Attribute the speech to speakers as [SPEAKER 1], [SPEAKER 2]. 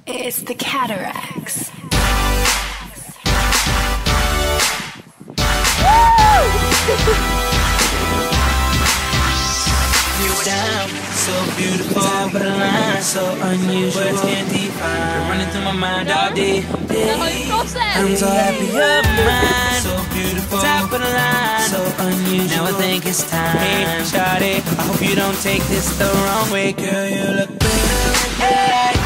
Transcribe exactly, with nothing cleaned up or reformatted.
[SPEAKER 1] It's the cataracts.
[SPEAKER 2] You're down, so beautiful, top of the line, so unusual. Words can't define. Been running through my mind all day. I'm so happy you're mine. So beautiful, top of the line, so unusual. Now I think it's time. Hey, shawty, I hope you don't take this the wrong way, girl. You look good.